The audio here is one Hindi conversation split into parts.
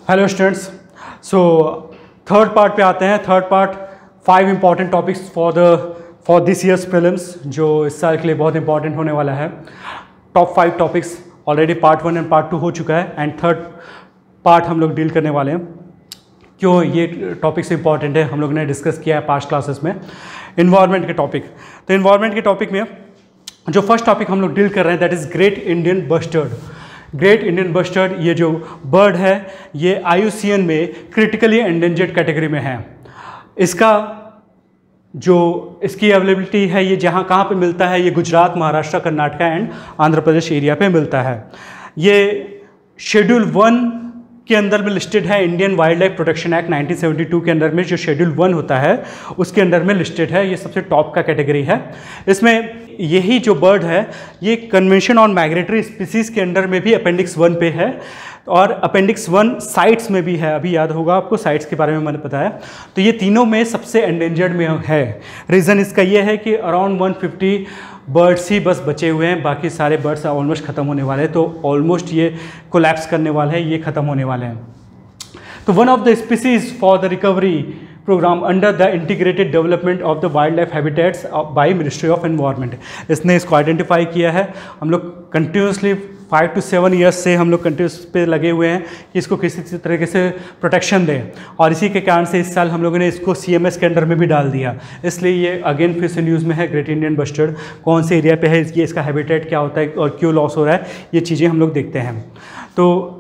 Hello students. So third part पे आते हैं। Third part 5 important topics for this year's prelims, जो इस साल के लिए बहुत इंपॉर्टेंट होने वाला है। Top 5 topics already part 1 and part 2 हो चुका है, एंड थर्ड पार्ट हम लोग डील करने वाले हैं। क्यों ये टॉपिक्स इंपॉर्टेंट है, हम लोग ने डिस्कस किया है पास्ट क्लासेस में। इन्वायरमेंट के टॉपिक, तो इन्वायरमेंट के टॉपिक में जो फर्स्ट टॉपिक हम लोग डील कर रहे हैं that is great Indian bustard. Great Indian bustard, ये जो बर्ड है ये IUCN में क्रिटिकली एंडेंजर्ड कैटेगरी में है। इसकी अवेलेबिलिटी है, ये जहाँ कहाँ पे मिलता है, ये गुजरात, महाराष्ट्र, कर्नाटक एंड आंध्र प्रदेश एरिया पे मिलता है। ये शेड्यूल 1 के अंदर में लिस्टेड है। Indian wildlife protection act 1972 के अंदर में जो शेड्यूल 1 होता है उसके अंदर में लिस्टेड है। ये सबसे टॉप का कैटेगरी है। इसमें यही जो बर्ड है ये कन्वेंशन ऑन माइग्रेटरी स्पीसीज के अंडर में भी अपेंडिक्स 1 पे है, और अपेंडिक्स 1 साइट्स में भी है। अभी याद होगा आपको, साइट्स के बारे में मैंने बताया। तो ये तीनों में सबसे एंडेंजर्ड में है। रीज़न इसका ये है कि अराउंड 150 बर्ड्स ही बस बचे हुए हैं, बाकी सारे बर्ड्स ऑलमोस्ट ख़त्म होने वाले हैं। तो ऑलमोस्ट ये कोलैप्स करने वाले हैं, ये ख़त्म होने वाले हैं। तो one of the species for the recovery programme under the integrated development of the wildlife habitats by ministry of environment, इसने इसको आइडेंटिफाई किया है। हम लोग कंटिन्यूसली 5 to 7 ईयर्स से हम लोग कंटिन्यूस पे लगे हुए हैं कि इसको किसी तरीके से प्रोटेक्शन दें, और इसी के कारण से इस साल हम लोगों ने इसको CMS के अंडर में भी डाल दिया। इसलिए ये अगेन फिर से न्यूज़ में है। ग्रेट इंडियन बस्टर्ड कौन से एरिया पे है, ये इसका हैबिटेट क्या होता है और क्यों लॉस हो रहा है, ये चीज़ें हम लोग देखते हैं। तो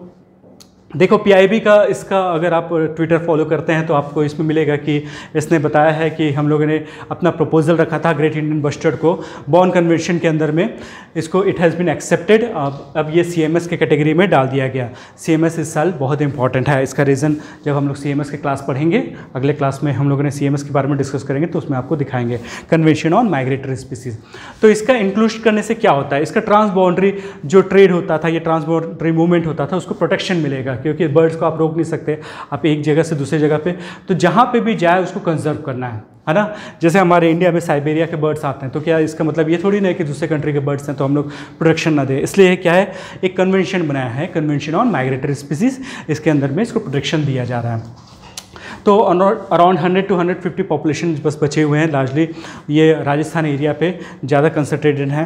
देखो PIB का, इसका अगर आप ट्विटर फॉलो करते हैं तो आपको इसमें मिलेगा कि इसने बताया है कि हम लोगों ने अपना प्रपोजल रखा था ग्रेट इंडियन बस्टर्ड को बॉर्न कन्वेंशन के अंदर में, इसको इट हैज़ बीन एक्सेप्टेड। अब ये CMS के कैटेगरी में डाल दिया गया। CMS इस साल बहुत इंपॉर्टेंट है। इसका रीज़न जब हम लोग CMS के क्लास पढ़ेंगे, अगले क्लास में हम लोगों ने CMS के बारे में डिस्कस करेंगे तो उसमें आपको दिखाएंगे कन्वेंशन ऑन माइग्रेटरी स्पीसीज। तो इसका इंक्लूड करने से क्या होता है, इसका ट्रांस बाउंड्री जो ट्रेड होता था, ये ट्रांस बाउंड्री मूवमेंट होता था, उसको प्रोटेक्शन मिलेगा, क्योंकि बर्ड्स को आप रोक नहीं सकते, आप एक जगह से दूसरी जगह पे, तो जहाँ पे भी जाए उसको कंजर्व करना है ना। जैसे हमारे इंडिया में साइबेरिया के बर्ड्स आते हैं, तो क्या इसका मतलब ये थोड़ी ना है कि दूसरे कंट्री के बर्ड्स हैं तो हम लोग प्रोटेक्शन ना दें। इसलिए क्या है, एक कन्वेंशन बनाया है, कन्वेंशन ऑन माइग्रेटरी स्पीसीज, इसके अंदर में इसको प्रोटेक्शन दिया जा रहा है। तो अराउंड 100 to 150 पॉपुलेशन बस बचे हुए हैं। लार्जली ये राजस्थान एरिया पे ज़्यादा कंसनट्रेटेड हैं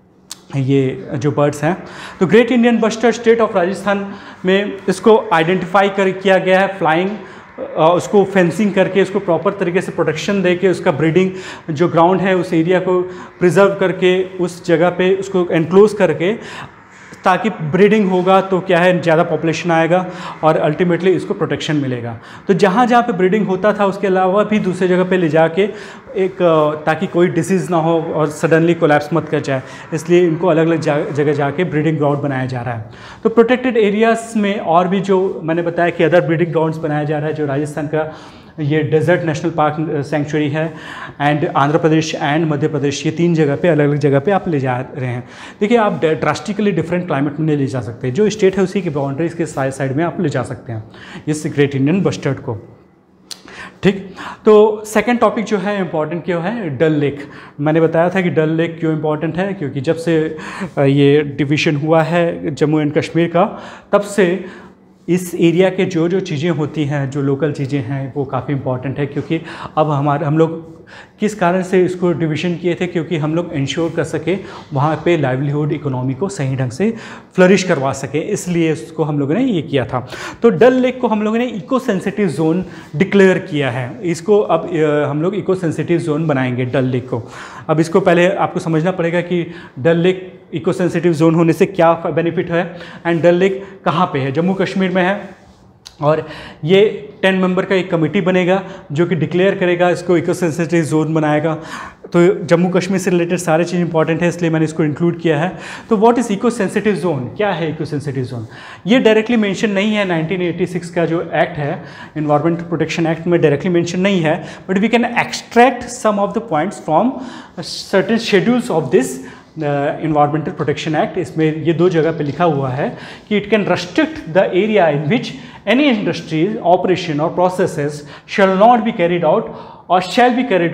ये जो बर्ड्स हैं। तो great Indian bustard state of Rajasthan में इसको आइडेंटिफाई किया गया है। फ्लाइंग उसको फेंसिंग करके, उसको प्रॉपर तरीके से प्रोटेक्शन दे के, उसका ब्रीडिंग जो ग्राउंड है उस एरिया को प्रिजर्व करके, उस जगह पे उसको एनक्लोज करके, ताकि ब्रीडिंग होगा तो क्या है, ज़्यादा पॉपुलेशन आएगा और अल्टीमेटली इसको प्रोटेक्शन मिलेगा। तो जहाँ जहाँ पे ब्रीडिंग होता था उसके अलावा भी दूसरे जगह पे ले जाके ताकि कोई डिसीज़ ना हो और सडनली कोलैप्स मत कर जाए, इसलिए इनको अलग अलग जगह जाके ब्रीडिंग ग्राउंड बनाया जा रहा है। तो प्रोटेक्टेड एरियाज़ में और भी जो मैंने बताया कि अदर ब्रीडिंग ग्राउंड्स बनाया जा रहा है, जो राजस्थान का ये डेजर्ट नेशनल पार्क सेंचुरी है, एंड आंध्र प्रदेश एंड मध्य प्रदेश, ये 3 जगह पे, अलग अलग जगह पे आप ले जा रहे हैं। देखिए, आप ड्रास्टिकली डिफरेंट क्लाइमेट में नहीं ले जा सकते, जो स्टेट है उसी की बाउंड्रीज के साइड में आप ले जा सकते हैं इस ग्रेट इंडियन बस्टर्ड को। ठीक, तो सेकंड टॉपिक जो है इम्पॉर्टेंट क्यों है, डल लेक। मैंने बताया था कि डल लेक क्यों इम्पॉर्टेंट है, क्योंकि जब से ये डिवीज़न हुआ है जम्मू एंड कश्मीर का, तब से इस एरिया के जो जो चीज़ें होती हैं, जो लोकल चीज़ें हैं, वो काफ़ी इंपॉर्टेंट है। क्योंकि अब हम लोग किस कारण से इसको डिवीज़न किए थे, क्योंकि हम लोग इंश्योर कर सके वहाँ पे लाइवलीहुड इकोनॉमी को सही ढंग से फ्लरिश करवा सके, इसलिए इसको हम लोगों ने ये किया था। तो डल लेक को हम लोगों ने इको सेंसिटिव जोन डिक्लेयर किया है। इसको अब हम लोग इको सेंसिटिव जोन बनाएंगे डल लेक को। अब इसको पहले आपको समझना पड़ेगा कि Dal lake eco sensitive zone होने से क्या बेनिफिट है, एंड डल लेक कहाँ पे है। जम्मू कश्मीर में है, और ये 10 मेंबर का एक कमेटी बनेगा जो कि डिक्लेयर करेगा, इसको इको सेंसिटिव जोन बनाएगा। तो जम्मू कश्मीर से रिलेटेड सारे चीज़ इंपॉर्टेंट है, इसलिए मैंने इसको इंक्लूड किया है। तो what is eco sensitive zone, क्या है इको सेंसिटिव जोन, ये डायरेक्टली मेंशन नहीं है। 1986 का जो एक्ट है, इन्वायरमेंटल प्रोटेक्शन एक्ट में डायरेक्टली मेंशन नहीं है, but we can extract some of the points from certain schedules of this environmental protection act. इसमें ये 2 जगह पे लिखा हुआ है कि it can restrict the area in which any industries operation और processes shall not be carried out और shall be carried out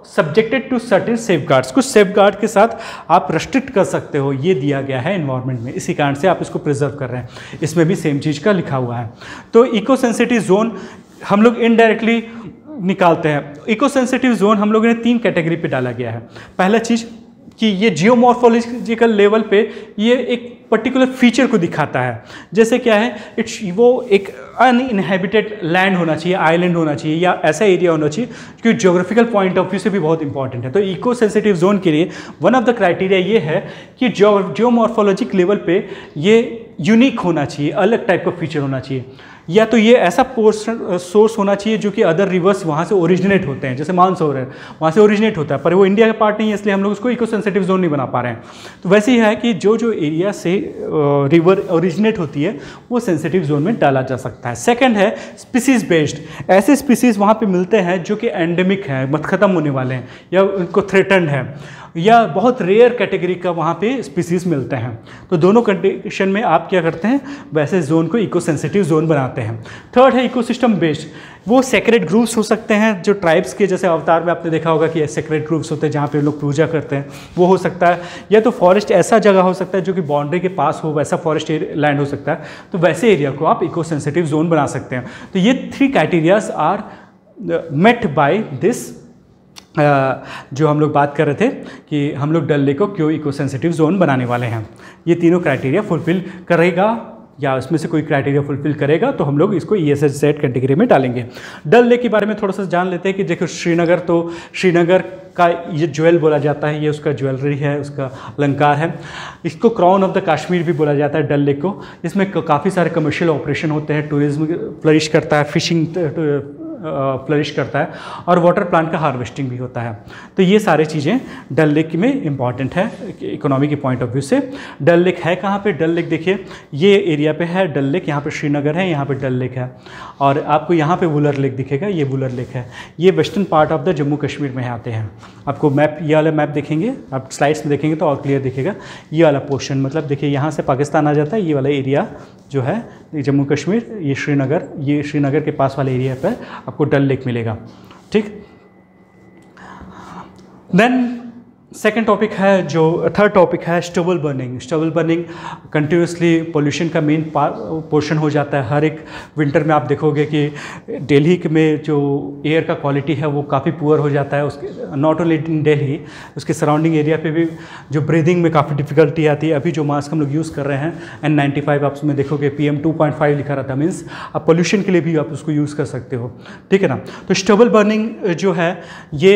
subjected to certain safeguards, कुछ सेफगार्ड के साथ आप रेस्ट्रिक्ट कर सकते हो, ये दिया गया है एनवायरनमेंट में, इसी कारण से आप इसको प्रिजर्व कर रहे हैं। इसमें भी सेम चीज़ का लिखा हुआ है। तो इको सेंसिटिव जोन हम लोग इनडायरेक्टली निकालते हैं। इको सेंसिटिव जोन हम लोगों ने 3 कैटेगरी पे डाला गया है। पहला चीज़ कि ये जियोमॉर्फोलॉजिकल लेवल पे ये एक पर्टिकुलर फीचर को दिखाता है, जैसे क्या है, वो एक अनइनहेबिटेड लैंड होना चाहिए, आइलैंड होना चाहिए, या ऐसा एरिया होना चाहिए क्योंकि ज्योग्राफिकल पॉइंट ऑफ व्यू से भी बहुत इंपॉर्टेंट है। तो इको सेंसिटिव जोन के लिए वन ऑफ द क्राइटेरिया ये है कि जियोमॉर्फोलॉजिक लेवल पे ये यूनिक होना चाहिए, अलग टाइप का फीचर होना चाहिए, या तो ये ऐसा सोर्स होना चाहिए जो कि अदर रिवर्स वहाँ से ओरिजिनेट होते हैं, जैसे मानसरोवर है वहाँ से ओरिजिनेट होता है, पर वो इंडिया का पार्ट नहीं है, इसलिए हम लोग उसको इको सेंसिटिव जोन नहीं बना पा रहे हैं। तो वैसे ही है कि जो एरिया से रिवर ओरिजिनेट होती है वो सेंसिटिव जोन में डाला जा सकता है। सेकंड है स्पीसीज बेस्ड, ऐसे स्पीसीज वहाँ पे मिलते हैं जो कि एंडेमिक है, मत खत्म होने वाले हैं, या उनको थ्रेटन्ड है, या बहुत रेयर कैटेगरी का वहाँ पे स्पीसीज मिलते हैं। तो दोनों कंडीशन में आप क्या करते हैं, वैसे जोन को इको सेंसिटिव जोन बनाते हैं। थर्ड है इकोसिस्टम बेस्ड, वो सेक्रेट ग्रुप्स हो सकते हैं जो ट्राइब्स के, जैसे अवतार में आपने देखा होगा कि सेक्रेट ग्रुप्स होते हैं जहाँ पे लोग पूजा करते हैं, वो हो सकता है, या तो फॉरेस्ट ऐसा जगह हो सकता है जो कि बाउंड्री के पास हो, वैसा फॉरेस्ट लैंड हो सकता है, तो वैसे एरिया को आप इको सेंसिटिव जोन बना सकते हैं। तो ये 3 criterias are met by this, जो हम लोग बात कर रहे थे कि हम लोग डल लेक को क्यों इको सेंसिटिव जोन बनाने वाले हैं। ये तीनों क्राइटेरिया फुलफिल करेगा या उसमें से कोई क्राइटेरिया फुलफिल करेगा तो हम लोग इसको ESHZ कैटेगरी में डालेंगे। डल लेक के बारे में थोड़ा सा जान लेते हैं कि देखो श्रीनगर, तो श्रीनगर का ये ज्वेल बोला जाता है, ये उसका ज्वेलरी है, उसका अलंकार है। इसको क्राउन ऑफ द कश्मीर भी बोला जाता है डल लेक को। इसमें काफ़ी सारे कमर्शियल ऑपरेशन होते हैं, टूरिज्म फ्लरिश करता है, फिशिंग फ्लरिश करता है, और वाटर प्लांट का हार्वेस्टिंग भी होता है। तो ये सारी चीज़ें डल लेक में इंपॉर्टेंट है इकोनॉमी के पॉइंट ऑफ व्यू से। डल लेक है कहाँ पे, डल लेक देखिए ये एरिया पे है डल लेक, यहाँ पे श्रीनगर है, यहाँ पे डल लेक है, और आपको यहाँ पे वुलर लेक दिखेगा, ये वुलर लेक है। ये western part of the Jammu Kashmir में आते हैं। आपको मैप, ये वाला मैप देखेंगे आप, स्लाइड्स में देखेंगे तो और क्लियर दिखेगा। ये वाला पोर्शन, मतलब देखिए यहाँ से पाकिस्तान आ जाता है, ये वाला एरिया जो है जम्मू कश्मीर, ये श्रीनगर के पास वाले एरिया पर आपको डल लेक मिलेगा। ठीक, देन सेकेंड टॉपिक है, जो थर्ड टॉपिक है stubble burning. Stubble burning continuously pollution का मेन पोर्शन हो जाता है। हर एक विंटर में आप देखोगे कि दिल्ली में जो एयर का क्वालिटी है वो काफ़ी पुअर हो जाता है। उसके नॉट ओनली इन दिल्ली, उसके सराउंडिंग एरिया पे भी जो ब्रीदिंग में काफ़ी डिफिकल्टी आती है। अभी जो मास्क हम लोग यूज़ कर रहे हैं N95, आप उसमें देखोगे PM 2.5 लिखा रहता है, मीन्स आप पोल्यूशन के लिए भी आप उसको यूज़ कर सकते हो। ठीक है ना। तो स्टबल बर्निंग जो है ये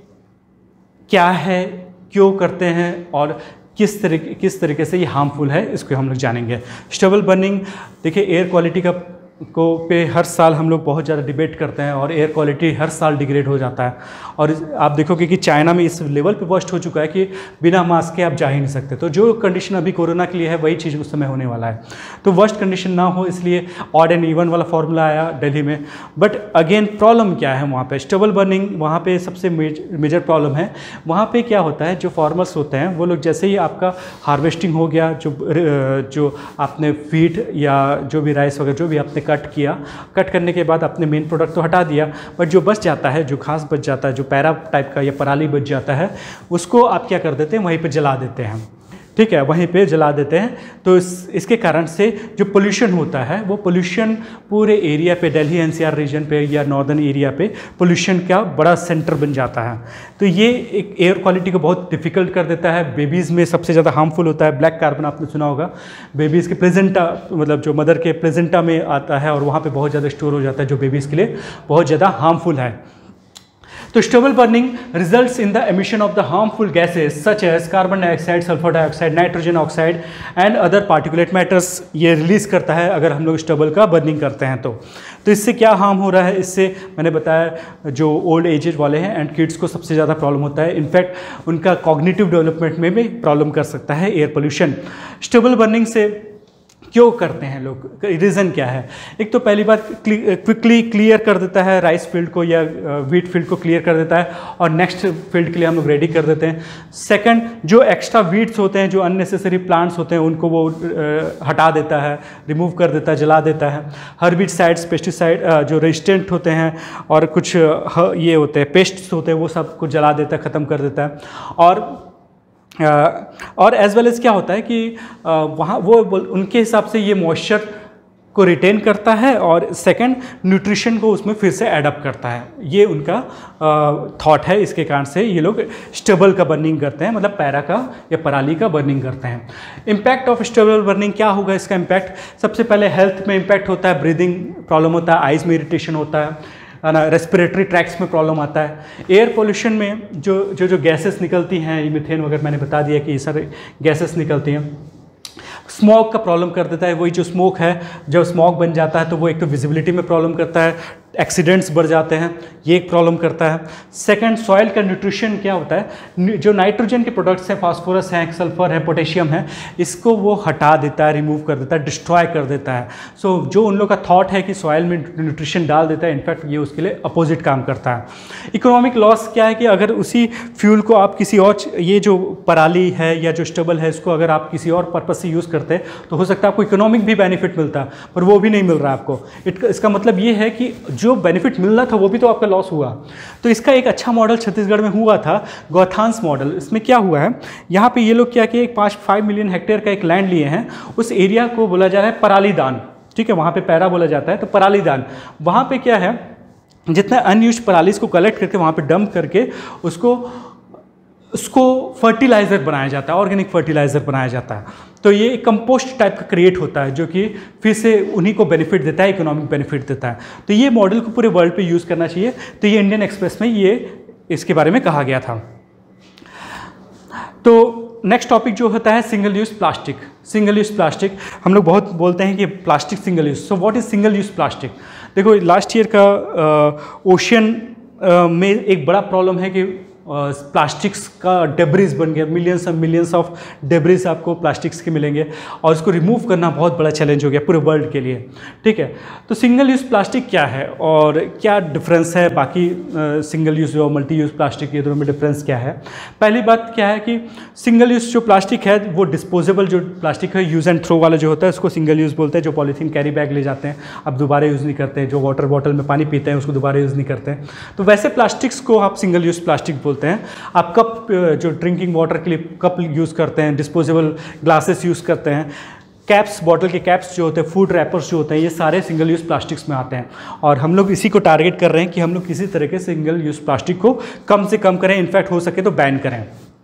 क्या है, क्यों करते हैं, और किस तरीके से ये हार्मफुल है, इसको हम लोग जानेंगे। स्टबल बर्निंग देखिए एयर क्वालिटी का पे हर साल हम लोग बहुत ज़्यादा डिबेट करते हैं, और एयर क्वालिटी हर साल डिग्रेड हो जाता है। और आप देखोगे कि चाइना में इस लेवल पे वर्स्ट हो चुका है कि बिना मास्क के आप जा ही नहीं सकते। तो जो कंडीशन अभी कोरोना के लिए है वही चीज़ उस समय होने वाला है। तो वर्स्ट कंडीशन ना हो इसलिए ऑड एंड इवन वाला फॉर्मूला आया दिल्ली में। बट अगेन प्रॉब्लम क्या है वहाँ पे, स्टबल बर्निंग वहाँ पे सबसे मेजर प्रॉब्लम है। वहाँ पे क्या होता है, जो फार्मर्स होते हैं वो लोग जैसे ही आपका हार्वेस्टिंग हो गया, जो आपने फीड या जो भी राइस वगैरह जो भी आपने कट किया, कट करने के बाद अपने मेन प्रोडक्ट तो हटा दिया, बट जो बच जाता है, जो घास बच जाता है, जो पैरा टाइप का या पराली बच जाता है, उसको आप क्या कर देते हैं, वहीं पे जला देते हैं। ठीक है, वहीं पे जला देते हैं। तो इसके कारण से जो पोल्यूशन होता है वो पोल्यूशन पूरे एरिया पे, दिल्ली NCR रीजन पे या नॉर्दर्न एरिया पे पोल्यूशन का बड़ा सेंटर बन जाता है। तो ये एक एयर क्वालिटी को बहुत डिफ़िकल्ट कर देता है। बेबीज़ में सबसे ज़्यादा हार्मफुल होता है ब्लैक कार्बन, आपने सुना होगा। बेबीज़ के प्लेजेंटा, मतलब जो मदर के प्लेजेंटा में आता है और वहाँ पर बहुत ज़्यादा स्टोर हो जाता है, जो बेबीज़ के लिए बहुत ज़्यादा हार्मफुल है। तो stubble burning results in the emission of the harmful gases such as carbon dioxide, sulphur dioxide, nitrogen oxide and other particulate matters. ये रिलीज़ करता है अगर हम लोग स्टबल का बर्निंग करते हैं तो इससे क्या हार्म हो रहा है। इससे मैंने बताया जो ओल्ड एजेज वाले हैं एंड किड्स को सबसे ज़्यादा प्रॉब्लम होता है। इनफैक्ट उनका कॉग्निटिव डेवलपमेंट में भी प्रॉब्लम कर सकता है एयर पोल्यूशन। स्टबल बर्निंग से क्यों करते हैं लोग, रीज़न क्या है? एक तो पहली बात क्विकली क्लियर कर देता है राइस फील्ड को या वीट फील्ड को क्लियर कर देता है और नेक्स्ट फील्ड के लिए हम लोग रेडी कर देते हैं। सेकंड, जो एक्स्ट्रा वीड्स होते हैं, जो अननेसेसरी प्लांट्स होते हैं, उनको वो हटा देता है, रिमूव कर देता है, जला देता है। हर्बिसाइड्स, पेस्टिसाइड जो रेजिस्टेंट होते हैं और कुछ ये होते हैं पेस्ट्स होते हैं, वो सब को जला देता है, ख़त्म कर देता है। और एज वेल एज़ क्या होता है कि वहाँ वो उनके हिसाब से ये मॉइस्चर को रिटेन करता है और सेकंड न्यूट्रिशन को उसमें फिर से एडअप करता है। ये उनका थॉट है। इसके कारण से ये लोग स्टेबल का बर्निंग करते हैं, मतलब पैरा का या पराली का बर्निंग करते हैं। इम्पैक्ट ऑफ स्टेबल बर्निंग क्या होगा इसका इम्पैक्ट? सबसे पहले हेल्थ में इम्पैक्ट होता है, ब्रीदिंग प्रॉब्लम होता है, आइज़ में इरिटेशन होता है ना, रेस्पिरेटरी ट्रैक्ट्स में प्रॉब्लम आता है। एयर पोल्यूशन में जो गैसेस निकलती हैं, ये मीथेन वगैरह मैंने बता दिया कि ये सारे गैसेस निकलती हैं। स्मोक का प्रॉब्लम कर देता है, वही जो स्मोक है, जब स्मोक बन जाता है तो वो एक तो विजिबिलिटी में प्रॉब्लम करता है, एक्सीडेंट्स बढ़ जाते हैं, ये एक प्रॉब्लम करता है। सेकंड, सॉइल का न्यूट्रिशन क्या होता है, जो नाइट्रोजन के प्रोडक्ट्स हैं, फास्फोरस है, सल्फर है, पोटेशियम है, इसको वो हटा देता है, रिमूव कर देता है, डिस्ट्रॉय कर देता है। सो जो उन लोग का थॉट है कि सॉइल में न्यूट्रिशन डाल देता है, इनफैक्ट ये उसके लिए अपोजिट काम करता है। इकोनॉमिक लॉस क्या है कि अगर उसी फ्यूल को आप किसी और, ये जो पराली है या जो स्टबल है, इसको अगर आप किसी और पर्पज से यूज़ करते हैं तो हो सकता है आपको इकोनॉमिक भी बेनिफिट मिलता है, पर वो भी नहीं मिल रहा है आपको। इसका मतलब ये है कि जो बेनिफिट मिल रहा था वो भी तो आपका लॉस हुआ। तो इसका एक अच्छा मॉडल छत्तीसगढ़ में हुआ था, गौथांस मॉडल। इसमें क्या हुआ है, यहाँ पे ये लोग क्या किए, 5 मिलियन हेक्टेयर का एक लैंड लिए हैं, उस एरिया को बोला जा रहा है परालीदान, ठीक है, वहाँ पे पैरा बोला जाता है, तो परालीदान। वहाँ पे क्या है, जितना अनयूज्ड परालीज को कलेक्ट करके वहाँ पे डंप करके उसको फर्टिलाइज़र बनाया जाता है, ऑर्गेनिक फर्टिलाइज़र बनाया जाता है। तो ये एक कंपोस्ट टाइप का क्रिएट होता है जो कि फिर से उन्हीं को बेनिफिट देता है, इकोनॉमिक बेनिफिट देता है। तो ये मॉडल को पूरे वर्ल्ड पे यूज़ करना चाहिए। तो ये इंडियन एक्सप्रेस में ये इसके बारे में कहा गया था। तो नेक्स्ट टॉपिक जो होता है single use plastic. Single use plastic हम लोग बहुत बोलते हैं कि plastic single use. So what is single use plastic? देखो, लास्ट ईयर का ओशियन में एक बड़ा प्रॉब्लम है कि प्लास्टिक्स का डेब्रिज बन गया, मिलियंस ऑफ डेब्रिज आपको प्लास्टिक्स के मिलेंगे और इसको रिमूव करना बहुत बड़ा चैलेंज हो गया पूरे वर्ल्ड के लिए, ठीक है। तो सिंगल यूज़ प्लास्टिक क्या है और क्या डिफरेंस है बाकी सिंगल यूज़ और मल्टी यूज़ प्लास्टिक, ये दोनों में डिफरेंस क्या है? पहली बात क्या है कि सिंगल यूज़ जो प्लास्टिक है वो डिस्पोजेबल जो प्लास्टिक है, यूज़ एंड थ्रो वाला जो होता है उसको सिंगल यूज़ बोलते हैं। जो पॉलीथीन कैरी बैग ले जाते हैं अब दोबारा यूज़ नहीं करते हैं, जो वाटर बॉटल में पानी पीते हैं उसको दोबारा यूज़ नहीं करते हैं, तो वैसे प्लास्टिक्स को आप सिंगल यूज़ प्लास्टिक बोलते हैं। आप कप, जो ड्रिंकिंग वाटर के लिए कप यूज़ करते हैं, डिस्पोजेबल ग्लासेस यूज़ करते हैं, कैप्स, बॉटल के कैप्स जो होते हैं, फूड रैपर्स जो होते हैं, ये सारे सिंगल यूज़ प्लास्टिक्स में आते हैं। और हम लोग इसी को टारगेट कर रहे हैं कि हम लोग किसी तरह के सिंगल यूज़ प्लास्टिक को कम से कम करें, इनफैक्ट हो सके तो बैन करें।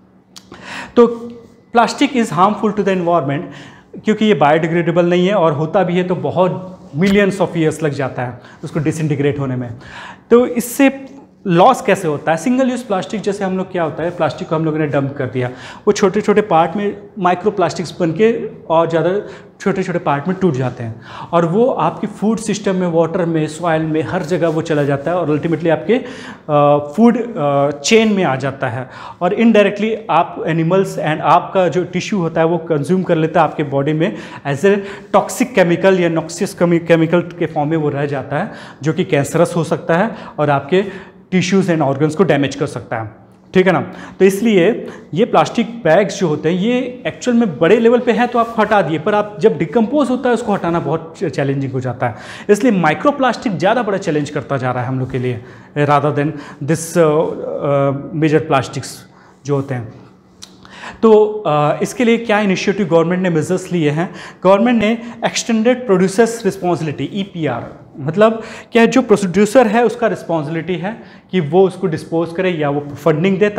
तो plastic is harmful to the environment क्योंकि ये बायोडिग्रेडेबल नहीं है और होता भी है तो बहुत मिलियंस ऑफ ईयर्स लग जाता है उसको डिसइंटीग्रेट होने में। तो इससे लॉस कैसे होता है? सिंगल यूज़ प्लास्टिक जैसे हम लोग, क्या होता है, प्लास्टिक को हम लोगों ने डंप कर दिया, वो छोटे छोटे पार्ट में माइक्रो प्लास्टिक्स बन के और ज़्यादा छोटे छोटे पार्ट में टूट जाते हैं और वो आपकी फूड सिस्टम में, वाटर में, सॉइल में, हर जगह वो चला जाता है और अल्टीमेटली आपके फूड चेन में आ जाता है और इनडायरेक्टली आप एनिमल्स एंड आपका जो टिश्यू होता है वो कंज्यूम कर लेता है आपके बॉडी में एज ए टॉक्सिक केमिकल या नॉक्सियस केमिकल के फॉर्म में वो रह जाता है जो कि कैंसरस हो सकता है और आपके टिश्यूज़ एंड ऑर्गन्स को डैमेज कर सकता है, ठीक है ना। तो इसलिए ये प्लास्टिक बैग्स जो होते हैं ये एक्चुअल में बड़े लेवल पे है तो आप हटा दिए, पर आप जब डिकम्पोज होता है उसको हटाना बहुत चैलेंजिंग हो जाता है। इसलिए माइक्रो प्लास्टिक ज़्यादा बड़ा चैलेंज करता जा रहा है हम लोग के लिए rather than this major plastics जो होते हैं। तो इसके लिए क्या इनिशिएटिव गवर्नमेंट ने मेजर्स लिए हैं? गवर्नमेंट ने एक्सटेंडेड प्रोड्यूसर्स रिस्पॉन्सिबिलिटी, EPR, मतलब क्या, जो प्रोड्यूसर है उसका रिस्पॉन्सिबिलिटी है कि वो उसको डिस्पोज करे या वो फंडिंग दे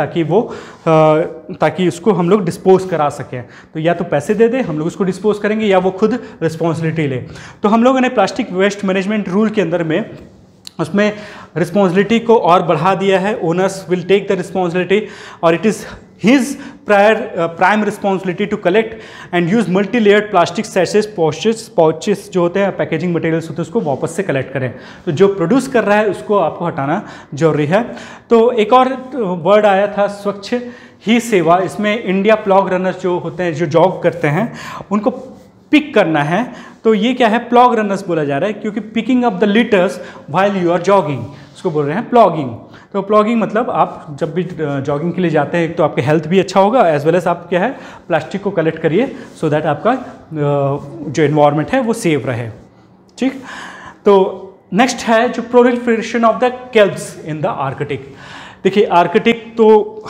ताकि उसको हम लोग डिस्पोज करा सकें। तो या तो पैसे दे दे, हम लोग उसको डिस्पोज करेंगे, या वो खुद रिस्पॉन्सिबिलिटी ले। तो हम लोगों ने प्लास्टिक वेस्ट मैनेजमेंट रूल के अंदर में उसमें रिस्पॉन्सिबिलिटी को और बढ़ा दिया है। Owners will take the responsibility और it is his prime responsibility to collect and use multi layered plastic सैशेस, पाउचेस जो होते हैं, पैकेजिंग मटेरियल्स होते हैं, उसको वापस से कलेक्ट करें। तो जो प्रोड्यूस कर रहा है उसको आपको हटाना जरूरी है। तो एक और वर्ड आया था, स्वच्छ ही सेवा। इसमें इंडिया प्लॉग रनर्स जो होते हैं, जो जॉग करते हैं, उनको पिक करना है, तो ये क्या है, प्लॉग रनर्स बोला जा रहा है, क्योंकि picking up the litters while you are jogging, उसको बोल रहे हैं प्लॉगिंग। तो प्लॉगिंग मतलब आप जब भी जॉगिंग के लिए जाते हैं, एक तो आपके हेल्थ भी अच्छा होगा, एज वेल एज आप क्या है प्लास्टिक को कलेक्ट करिए, सो दैट आपका जो इन्वायरमेंट है वो सेफ रहे। ठीक, तो नेक्स्ट है जो proliferation of the kelps in the Arctic. देखिए आर्कटिक तो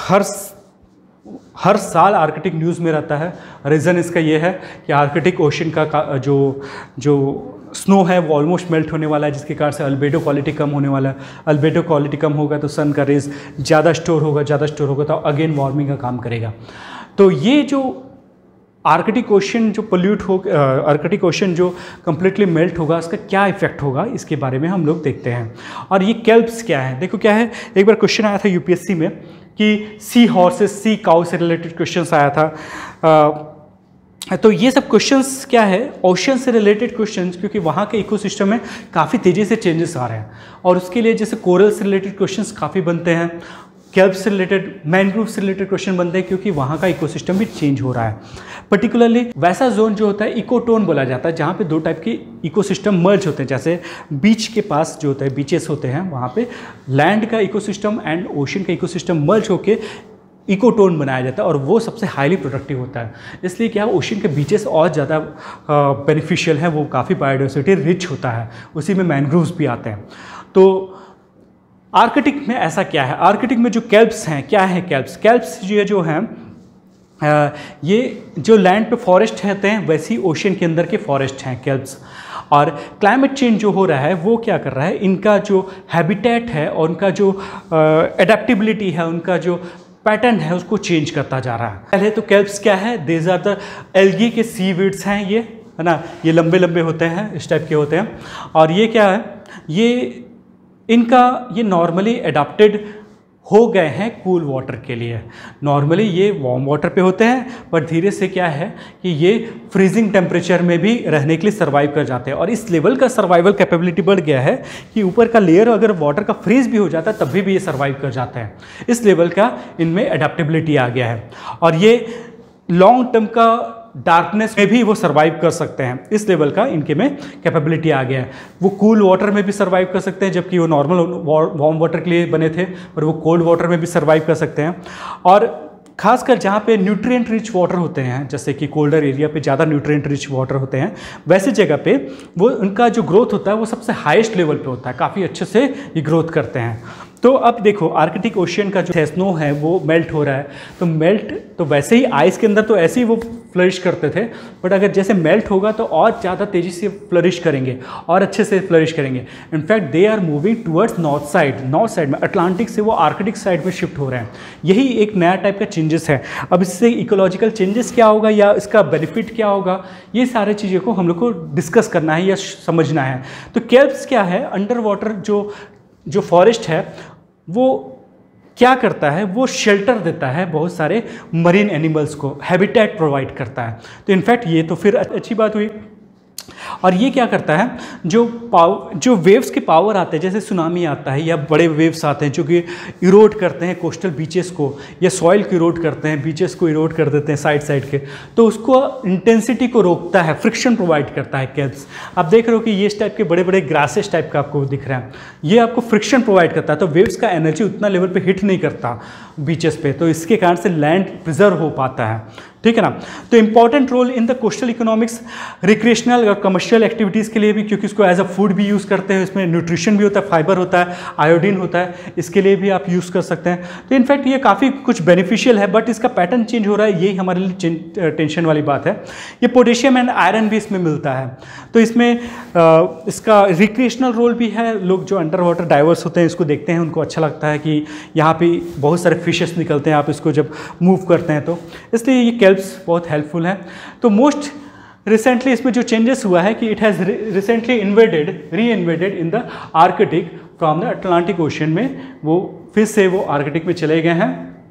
हर साल आर्कटिक न्यूज़ में रहता है। रीज़न इसका ये है कि आर्कटिक ओशन का जो स्नो है वो ऑलमोस्ट मेल्ट होने वाला है, जिसके कारण से अल्बेडो क्वालिटी कम होने वाला है। अल्बेडो क्वालिटी कम होगा तो सन का रेज ज़्यादा स्टोर होगा तो अगेन वार्मिंग का काम करेगा। तो ये जो आर्कटिक ओशन जो पोल्यूट हो, आर्कटिक ओशन जो कम्प्लीटली मेल्ट होगा, उसका क्या इफेक्ट होगा, इसके बारे में हम लोग देखते हैं। और ये केल्प्स क्या है, देखो क्या है, एक बार क्वेश्चन आया था यूपीएससी में कि सी हॉर्सेस, सी काउ से रिलेटेड क्वेश्चंस आया था। तो ये सब क्वेश्चंस क्या है, ओशन से रिलेटेड क्वेश्चंस, क्योंकि वहाँ के इकोसिस्टम में काफ़ी तेज़ी से चेंजेस आ रहे हैं, और उसके लिए जैसे कोरल से रिलेटेड क्वेश्चंस काफ़ी बनते हैं, केल्प से रिलेटेड, मैनग्रोव से रिलेटेड क्वेश्चन बनते हैं, क्योंकि वहाँ का इकोसिस्टम भी चेंज हो रहा है। पर्टिकुलरली वैसा जोन जो होता है इकोटोन बोला जाता है, जहाँ पे दो टाइप के इकोसिस्टम मर्ज होते हैं। जैसे बीच के पास जो होता है, बीचेस होते हैं, वहाँ पे लैंड का इकोसिस्टम एंड ओशन का इकोसिस्टम मर्ज होके इकोटोन बनाया जाता है, और वो सबसे हाईली प्रोडक्टिव होता है। इसलिए क्या ओशन के बीचेस और ज़्यादा बेनिफिशियल हैं, वो काफ़ी बायोडाइवर्सिटी रिच होता है, उसी में मैनग्रोव्स भी आते हैं। तो आर्कटिक में ऐसा क्या है, आर्कटिक में जो केल्प्स हैं, क्या है केल्प्स, केल्प्स ये जो हैं ये जो लैंड पे फॉरेस्ट रहते हैं, वैसी ओशन के अंदर के फॉरेस्ट हैं केल्प्स। और क्लाइमेट चेंज जो हो रहा है वो क्या कर रहा है, इनका जो हैबिटेट है और उनका जो एडेप्टिबिलिटी है, उनका जो पैटर्न है, उसको चेंज करता जा रहा है। पहले तो केल्प्स क्या है, दीज आर द एल्गी के सीवीड्स हैं, ये है ना, ये लंबे लंबे होते हैं, इस टाइप के होते हैं। और ये क्या है, ये नॉर्मली अडॉप्टेड हो गए हैं कूल वाटर के लिए। नॉर्मली ये वार्म वाटर पे होते हैं, पर धीरे से क्या है कि ये फ्रीजिंग टेम्परेचर में भी रहने के लिए सर्वाइव कर जाते हैं। और इस लेवल का सर्वाइवल कैपेबिलिटी बढ़ गया है कि ऊपर का लेयर अगर वाटर का फ्रीज भी हो जाता है, तब भी ये सर्वाइव कर जाते हैं। इस लेवल का इनमें अडेप्टेबिलिटी आ गया है, और ये लॉन्ग टर्म का डार्कनेस में भी वो सर्वाइव कर सकते हैं। इस लेवल का इनके में कैपेबिलिटी आ गया है। वो कूल वाटर में भी सर्वाइव कर सकते हैं, जबकि वो नॉर्मल वार्म वाटर के लिए बने थे, पर वो कोल्ड वाटर में भी सर्वाइव कर सकते हैं। और खासकर जहाँ पे न्यूट्रिएंट रिच वाटर होते हैं, जैसे कि कोल्डर एरिया पे ज़्यादा न्यूट्रिएंट रिच वाटर होते हैं, वैसे जगह पे वो उनका जो ग्रोथ होता है वो सबसे हाईएस्ट लेवल पे होता है, काफ़ी अच्छे से ये ग्रोथ करते हैं। तो अब देखो आर्कटिक ओशियन का जो स्नो है वो मेल्ट हो रहा है, तो मेल्ट तो वैसे ही आइस के अंदर तो ऐसे ही वो फ्लरिश करते थे, बट अगर जैसे मेल्ट होगा तो और ज़्यादा तेज़ी से फ्लरिश करेंगे और अच्छे से फ्लरिश करेंगे। In fact they are moving towards north side में, अटलांटिक से वो आर्कटिक साइड में शिफ्ट हो रहे हैं। यही एक नया टाइप का चेंजेस है। अब इससे इकोलॉजिकल चेंजेस क्या होगा या इसका बेनिफिट क्या होगा, ये सारे चीज़ों को हम लोग को डिस्कस करना है या समझना है। तो केल्प्स क्या है, अंडर वाटर जो फॉरेस्ट है वो क्या करता है, वो शेल्टर देता है बहुत सारे मरीन एनिमल्स को, हैबिटेट प्रोवाइड करता है। तो इनफैक्ट ये तो फिर अच्छी बात हुई। और ये क्या करता है, जो वेव्स के पावर आते हैं, जैसे सुनामी आता है या बड़े वेव्स आते हैं जो कि इरोड करते हैं कोस्टल बीचेस को या सॉइल को इरोड करते हैं, बीचेस को इरोड कर देते हैं साइड के, तो उसको इंटेंसिटी को रोकता है, फ्रिक्शन प्रोवाइड करता है केल्प्स। आप देख रहे हो कि ये इस टाइप के बड़े बड़े ग्रासेस टाइप का आपको दिख रहा है, ये आपको फ्रिक्शन प्रोवाइड करता है, तो वेव्स का एनर्जी उतना लेवल पे हिट नहीं करता बीचेस पे, तो इसके कारण से लैंड प्रिजर्व हो पाता है। ठीक है ना। तो important role in the coastal economics, recreational और कमर्शियल एक्टिविटीज़ के लिए भी, क्योंकि इसको एज अ फूड भी यूज़ करते हैं, इसमें न्यूट्रिशन भी होता है, फाइबर होता है, आयोडीन होता है, इसके लिए भी आप यूज़ कर सकते हैं। तो इनफैक्ट ये काफ़ी कुछ बेनिफिशियल है, बट इसका पैटर्न चेंज हो रहा है, यही हमारे लिए टेंशन वाली बात है। ये पोटेशियम एंड आयरन भी इसमें मिलता है, तो इसमें इसका रिक्रिएशनल रोल भी है। लोग जो अंडर वाटर डाइवर्स होते हैं इसको देखते हैं, उनको अच्छा लगता है कि यहाँ पे बहुत सारे फिशेस निकलते हैं, आप इसको जब मूव करते हैं तो, इसलिए ये केल्प्स बहुत हेल्पफुल है। तो मोस्ट रिसेंटली इसमें जो चेंजेस हुआ है कि it has recently reinvaded in the Arctic from the Atlantic ocean में, वो फिर से वो आर्कटिक में चले गए हैं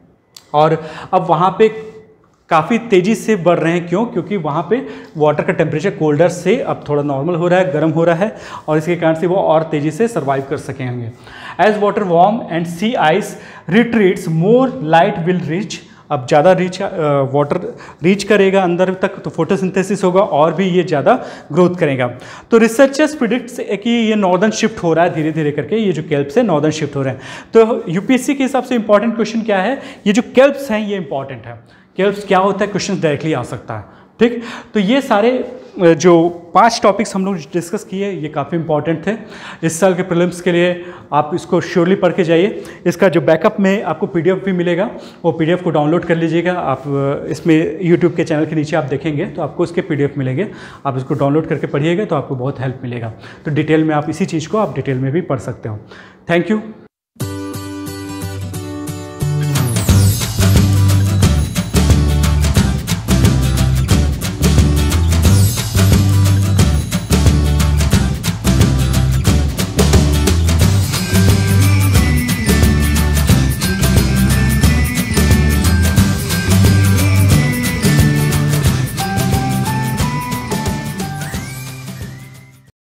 और अब वहाँ पे काफ़ी तेज़ी से बढ़ रहे हैं। क्यों? क्योंकि वहाँ पे वाटर का टेम्परेचर कोल्डर से अब थोड़ा नॉर्मल हो रहा है, गर्म हो रहा है, और इसके कारण से वो और तेज़ी से सर्वाइव कर सकेंगे। As water warm and sea ice retreats, more light will reach अब ज़्यादा वाटर रीच करेगा अंदर तक तो फोटोसिंथेसिस होगा और भी ये ज़्यादा ग्रोथ करेगा। तो रिसर्चर्स प्रिडिक्ट्स कि ये नॉर्दर्न शिफ्ट हो रहा है धीरे धीरे करके, ये जो केल्प्स है नॉर्दर्न शिफ्ट हो रहे हैं। तो यूपीएससी के हिसाब से इंपॉर्टेंट क्वेश्चन क्या है, ये जो केल्प्स हैं ये इंपॉर्टेंट है। केल्प्स क्या होता है, क्वेश्चन डायरेक्टली आ सकता है। ठीक, तो ये सारे जो 5 टॉपिक्स हम लोग डिस्कस किए ये काफ़ी इंपॉर्टेंट थे इस साल के प्रीलिम्स के लिए। आप इसको श्योरली पढ़ के जाइए। इसका जो बैकअप में आपको पीडीएफ भी मिलेगा, वो पीडीएफ को डाउनलोड कर लीजिएगा आप। इसमें यूट्यूब के चैनल के नीचे आप देखेंगे तो आपको इसके पीडीएफ मिलेंगे, आप इसको डाउनलोड करके पढ़िएगा तो आपको बहुत हेल्प मिलेगा। तो डिटेल में आप इसी चीज़ को आप डिटेल में भी पढ़ सकते हो। Thank you.